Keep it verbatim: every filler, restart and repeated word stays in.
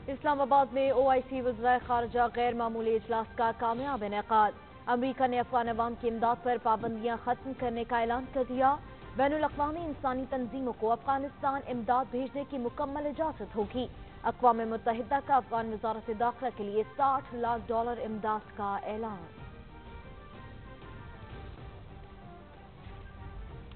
इस्लामाबाद में ओ आई सी वज़ीर ख़ारजा गैर मामूली इजलास का कामयाब इनेकाद। अमरीका ने अफगान अवाम की इमदाद पर पाबंदियाँ खत्म करने का ऐलान कर दिया। बैनुल-अक़वामी इंसानी तंजीमों को अफगानिस्तान इमदाद भेजने की मुकम्मल इजाज़त होगी। अक़वाम मुत्तहिदा का अफगान वज़ारत दाखिला के लिए साठ लाख डॉलर इमदाद का ऐलान।